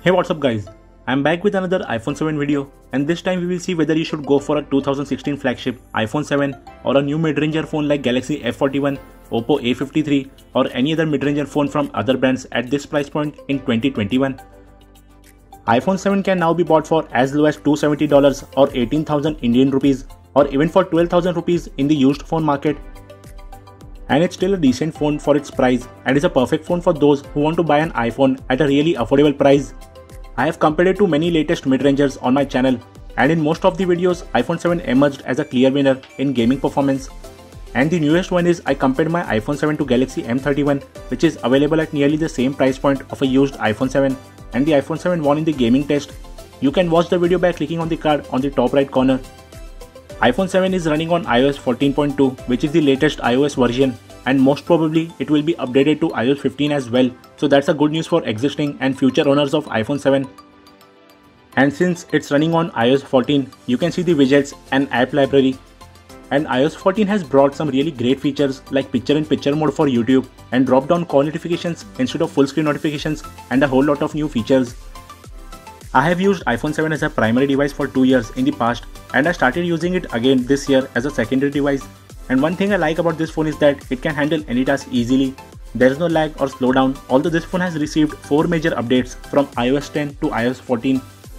Hey, what's up guys? I'm back with another iPhone 7 video, and this time we will see whether you should go for a 2016 flagship iPhone 7 or a new mid-ranger phone like Galaxy F41, Oppo A53 or any other mid-ranger phone from other brands at this price point in 2021. iPhone 7 can now be bought for as low as $270 or 18,000 Indian rupees or even for 12,000 rupees in the used phone market. And it's still a decent phone for its price and is a perfect phone for those who want to buy an iPhone at a really affordable price. I have compared it to many latest mid-rangers on my channel, and in most of the videos iPhone 7 emerged as a clear winner in gaming performance. And the newest one is I compared my iPhone 7 to Galaxy M31, which is available at nearly the same price point of a used iPhone 7, and the iPhone 7 won in the gaming test. You can watch the video by clicking on the card on the top right corner. iPhone 7 is running on iOS 14.2, which is the latest iOS version, and most probably it will be updated to iOS 15 as well, so that's a good news for existing and future owners of iPhone 7. And since it's running on iOS 14, you can see the widgets and app library. And iOS 14 has brought some really great features like picture-in-picture mode for YouTube and drop-down call notifications instead of full-screen notifications and a whole lot of new features. I have used iPhone 7 as a primary device for 2 years in the past, and I started using it again this year as a secondary device. And one thing I like about this phone is that it can handle any task easily. There is no lag or slowdown, although this phone has received 4 major updates from iOS 10 to iOS 14.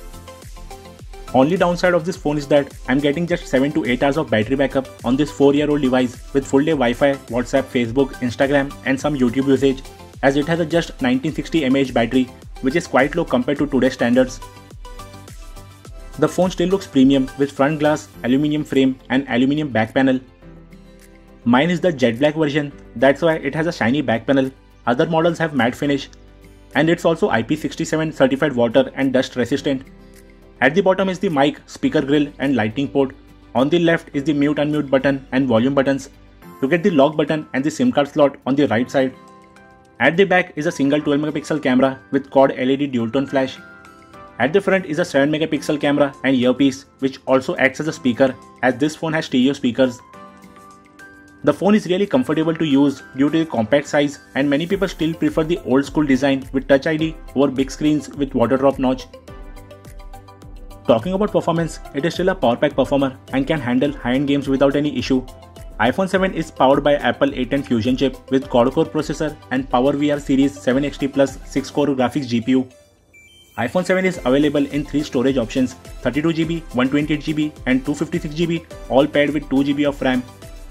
Only downside of this phone is that I'm getting just 7 to 8 hours of battery backup on this 4-year-old device with full day Wi-Fi, WhatsApp, Facebook, Instagram and some YouTube usage, as it has a just 1960 mAh battery, which is quite low compared to today's standards. The phone still looks premium with front glass, aluminium frame and aluminium back panel. Mine is the jet black version, that's why it has a shiny back panel. Other models have matte finish, and it's also IP67 certified water and dust resistant. At the bottom is the mic, speaker grill and lightning port. On the left is the mute unmute button and volume buttons. You get the lock button and the SIM card slot on the right side. At the back is a single 12 megapixel camera with quad LED dual tone flash. At the front is a 7 megapixel camera and earpiece, which also acts as a speaker as this phone has stereo speakers. The phone is really comfortable to use due to the compact size, and many people still prefer the old school design with Touch ID over big screens with water drop notch. Talking about performance, it is still a power pack performer and can handle high-end games without any issue. iPhone 7 is powered by Apple A10 Fusion chip with quad-core processor and PowerVR Series 7XT Plus 6-core graphics GPU. iPhone 7 is available in 3 storage options: 32GB, 128GB and 256GB, all paired with 2GB of RAM.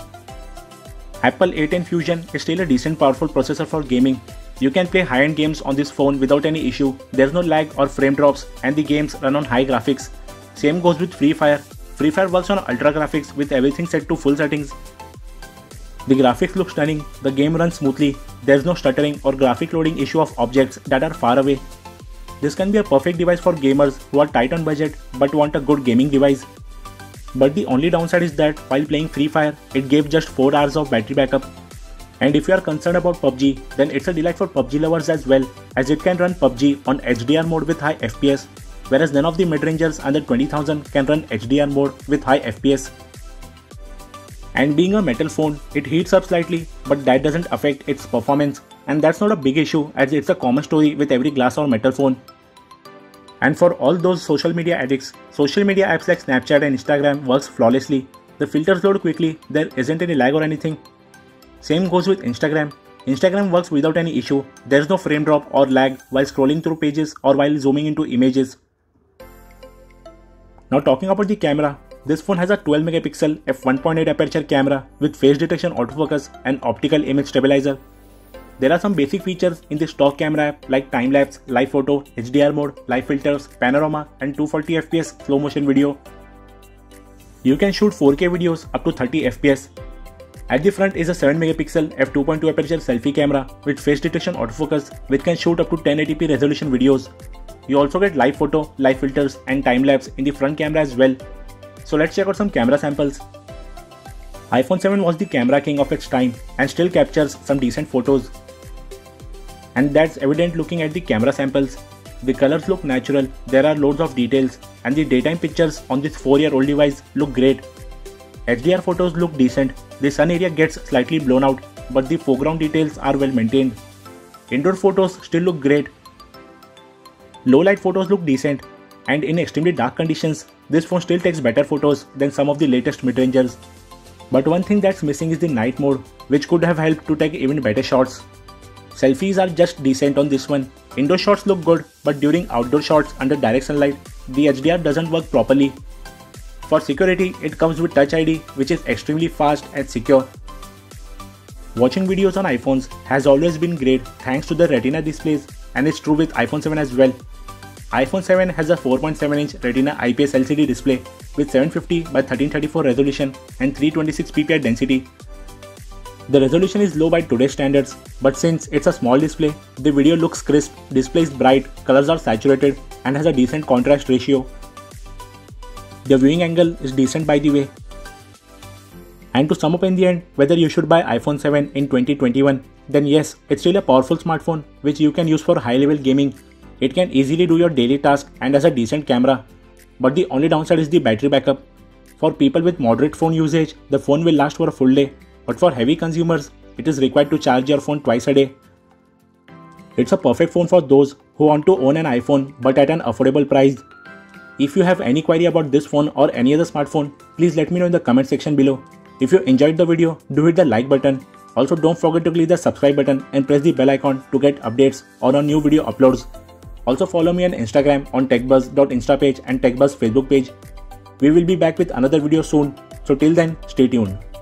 Apple A10 Fusion is still a decent powerful processor for gaming. You can play high-end games on this phone without any issue. There's no lag or frame drops and the games run on high graphics. Same goes with Free Fire. Free Fire works on ultra graphics with everything set to full settings. The graphics look stunning, the game runs smoothly, there's no stuttering or graphic loading issue of objects that are far away. This can be a perfect device for gamers who are tight on budget but want a good gaming device. But the only downside is that while playing Free Fire, it gave just 4 hours of battery backup. And if you are concerned about PUBG, then it's a delight for PUBG lovers as well, as it can run PUBG on HDR mode with high FPS, whereas none of the mid-rangers under 20,000 can run HDR mode with high FPS. And being a metal phone, it heats up slightly, but that doesn't affect its performance, and that's not a big issue as it's a common story with every glass or metal phone. And for all those social media addicts, social media apps like Snapchat and Instagram works flawlessly. The filters load quickly, there isn't any lag or anything. Same goes with Instagram. Instagram works without any issue. There's no frame drop or lag while scrolling through pages or while zooming into images. Now talking about the camera, this phone has a 12 megapixel f1.8 aperture camera with face detection autofocus and optical image stabilizer. There are some basic features in the stock camera app like time-lapse, live photo, HDR mode, live filters, panorama and 240fps slow motion video. You can shoot 4K videos up to 30 fps. At the front is a 7 megapixel f2.2 aperture selfie camera with face detection autofocus, which can shoot up to 1080p resolution videos. You also get live photo, live filters and time-lapse in the front camera as well. So let's check out some camera samples. iPhone 7 was the camera king of its time and still captures some decent photos. And that's evident looking at the camera samples. The colors look natural, there are loads of details, and the daytime pictures on this 4-year-old device look great. HDR photos look decent, the sun area gets slightly blown out, but the foreground details are well maintained. Indoor photos still look great. Low light photos look decent, and in extremely dark conditions, this phone still takes better photos than some of the latest mid-rangers. But one thing that's missing is the night mode, which could have helped to take even better shots. Selfies are just decent on this one. Indoor shots look good, but during outdoor shots under direct sunlight, the HDR doesn't work properly. For security, it comes with Touch ID, which is extremely fast and secure. Watching videos on iPhones has always been great thanks to the Retina displays, and it's true with iPhone 7 as well. iPhone 7 has a 4.7-inch Retina IPS LCD display with 750 by 1334 resolution and 326 ppi density. The resolution is low by today's standards, but since it's a small display, the video looks crisp, display is bright, colors are saturated, and has a decent contrast ratio. The viewing angle is decent by the way. And to sum up in the end, whether you should buy iPhone 7 in 2021, then yes, it's still a powerful smartphone which you can use for high-level gaming. It can easily do your daily tasks and has a decent camera. But the only downside is the battery backup. For people with moderate phone usage, the phone will last for a full day. But for heavy consumers, it is required to charge your phone twice a day. It's a perfect phone for those who want to own an iPhone but at an affordable price. If you have any query about this phone or any other smartphone, please let me know in the comment section below. If you enjoyed the video, do hit the like button. Also don't forget to click the subscribe button and press the bell icon to get updates on our new video uploads. Also follow me on Instagram on techbuzz.insta page and techbuzz Facebook page. We will be back with another video soon. So till then, stay tuned.